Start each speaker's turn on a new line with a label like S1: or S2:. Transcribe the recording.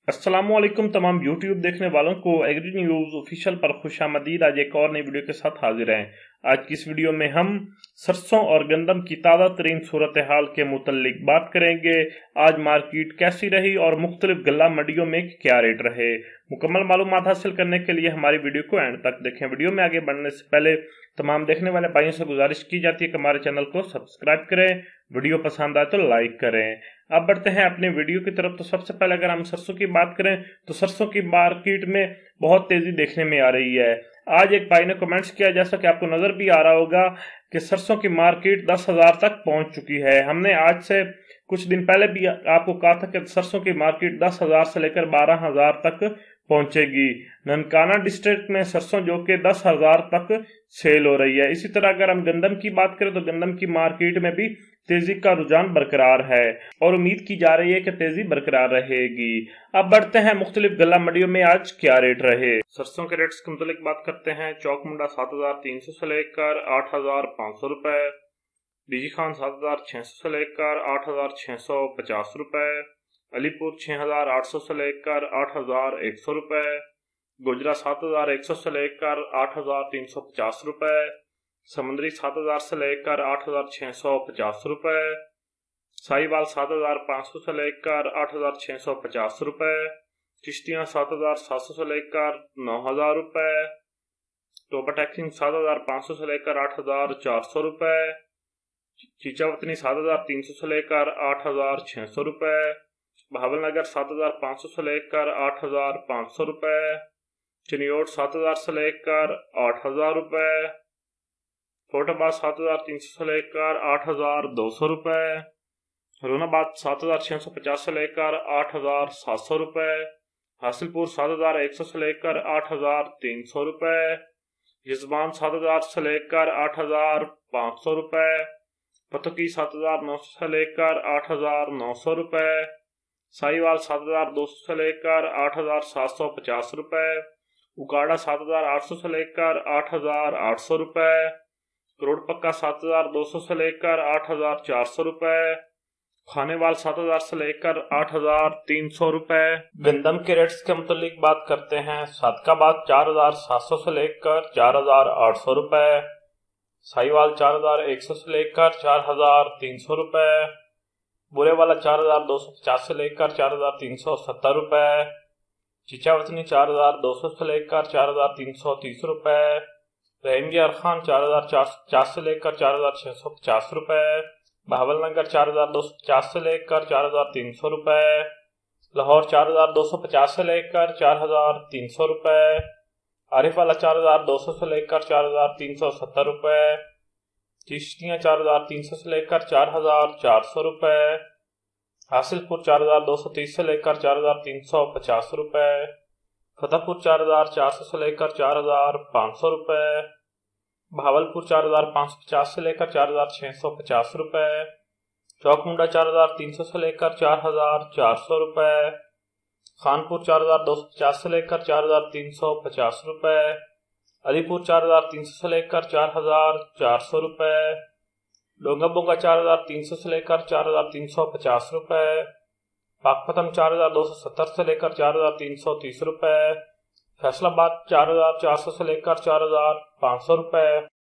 S1: अस्सलामुअलैकुम तमाम यूट्यूब देखने वालों को एग्री न्यूज ऑफिशियल पर खुशामदीद। आज एक और नई वीडियो के साथ हाजिर हैं। आज की इस वीडियो में हम सरसों और गंदम की ताज़ा तरीन सूरत हाल के मुतल्लिक बात करेंगे। आज मार्केट कैसी रही और मुख्तलिफ गल्ला मंडियों में क्या रेट रहे। मुकम्मल मालूमात हासिल करने के लिए हमारी वीडियो को एंड तक देखें। वीडियो में आगे बढ़ने से पहले तमाम देखने वाले भाइयों से गुजारिश की जाती है कि हमारे चैनल को सब्सक्राइब करें, वीडियो पसंद आए तो लाइक करें। अब बढ़ते हैं अपने वीडियो की तरफ। तो सबसे पहले अगर हम सरसों की बात करें तो सरसों की मार्केट में बहुत तेजी देखने में आ रही है। आज एक भाई ने कमेंट्स किया, जैसा कि आपको नजर भी आ रहा होगा कि सरसों की मार्केट 10,000 तक पहुंच चुकी है। हमने आज से कुछ दिन पहले भी आपको कहा था कि सरसों की मार्केट 10,000 से लेकर 12,000 तक पहुंचेगी। ननकाना डिस्ट्रिक्ट में सरसों जो कि 10,000 तक सेल हो रही है। इसी तरह अगर हम गंदम की बात करें तो गंदम की मार्केट में भी तेजी का रुझान बरकरार है और उम्मीद की जा रही है कि तेजी बरकरार रहेगी। अब बढ़ते हैं मुख्तलिफ गल्ला मंडियों में आज क्या रेट रहे। सरसों के रेट्स के मुतालिक बात करते हैं। चौक मुंडा 7,300 से लेकर 8,500 रुपए, डीजी खान 7,600 से लेकर 8,650 रुपए, अलीपुर 6,800 से लेकर 8,100 रुपए, गुजरा 7,100 से लेकर 8,350 रुपए, समुद्री 7,000 से लेकर 8,650 रुपए, साहिवाल 7,500 से लेकर 8,650 रुपए, चिश्तियां 7,700 से लेकर 9,000 रुपए, टोपा टैक्सिंग 7,500 से लेकर 8,400 रुपए, चीचावतनी 7,300 से लेकर 8,600 रुपए, भावलनगर 7,500 से लेकर 8,500 रुपए, चिनियोट 7,000 से लेकर 8,000 रुपए, फोटाबाद 7,300 से लेकर 8,200 रुपए, रोनाबाद 7,650 से लेकर 8,700 रुपए, हासिलपुर 7,100 से लेकर 8,300 रुपए, यजमान 7,000 से लेकर 8,500 रुपए, पतोकी 7,900 से लेकर 8,900 रुपए, साहिवाल 7,200 से लेकर 8,750 रुपए, उकाड़ा 7,800 से लेकर 8,800 रुपए, करोड़ पक्का 7,200 से लेकर 8,400 रुपए, खानेवाल 7,000 से लेकर 8,300 रुपए। गंदम के रेट्स के मुतालिक बात करते हैं। सादकाबाद 4,700 से लेकर 4,800 रुपए, साहिवाल 4,100 से लेकर 4,300 रुपए, बुरेवाला 4,250 से लेकर 4,370 रुपए, चिचावतनी 4,200 से लेकर 4,330 रुपए, रहीमयार खान 4,450 से लेकर 4,650 रुपए, भावलनगर 4,250 से लेकर 4,300 रुपए, लाहौर 4,250 से लेकर 4,300 रुपए, आरिफवाला 4,200 से लेकर 4,370 रुपए, चिश्तियां 4,300 से लेकर 4,400 रुपए, हासिलपुर 4,230 से लेकर 4,350 रुपए, फतेहपुर 4,400 से लेकर 4,500 रुपए, भावलपुर 4,550 से लेकर 4,650 रुपए, चौकमुंडा 4,300 से लेकर 4,400 रुपए, खानपुर 4,250 से लेकर 4,350 रुपए, अलीपुर 4,300 से लेकर 4,400 रुपए, डोंगाबोंगा 4,300 से लेकर 4,350 रुपए, पाकपतन 4,270 से लेकर 4,330 रुपए, फैसलाबाद 4,400 से लेकर 4,500 रुपए।